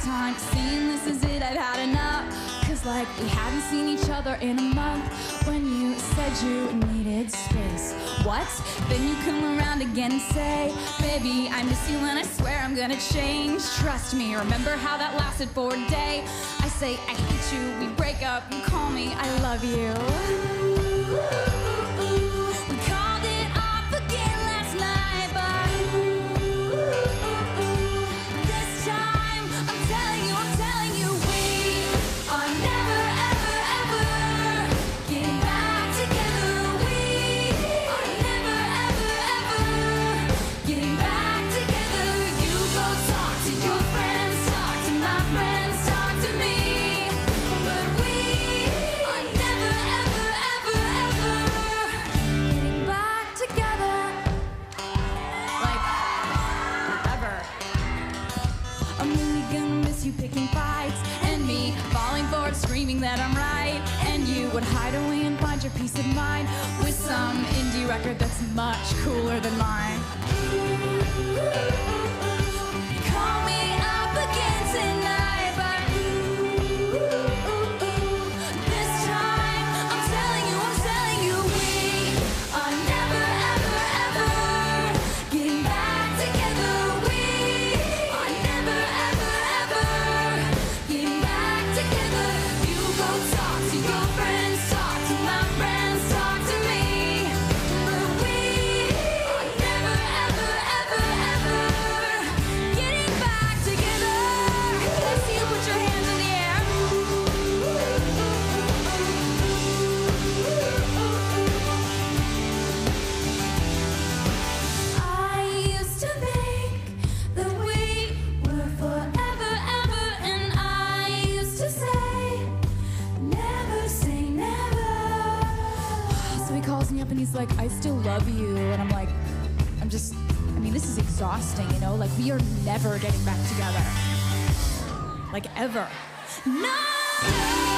last time, saying this is it, I've had enough. Cause like we hadn't seen each other in a month. When you said you needed space, what? Then you come around again and say, baby, I miss you and I swear I'm gonna change. Trust me, remember how that lasted for a day? I say I hate you, we break up, you call me I love you. We called it off again last night, but this time I'm telling you, we are never, ever, ever getting back together. We are never, ever, ever getting back together. You go talk to your friends, talk to my friends, talk to me, but we are never, ever, ever, ever getting back together. Like, ever. I'm really gonna miss you picking fights, and me falling for it, screaming that I'm right. And you would hide away and find your peace of mind with some indie record that's much cooler than mine. Call me up again tonight, but this time I'm telling you, we are never, ever, ever getting back together. We are never, ever, ever getting back together. You go talk to your friends, talk to my friends, talk to me, but we are never, ever, ever, ever getting back together. I see you put your hands in the air. I used to think that we were forever, ever, and I used to say, never say never. So he calls me up and he's like, I still love you. And I'm like, I mean, this is exhausting, you know? Like, we are never getting back together. Like, ever. No!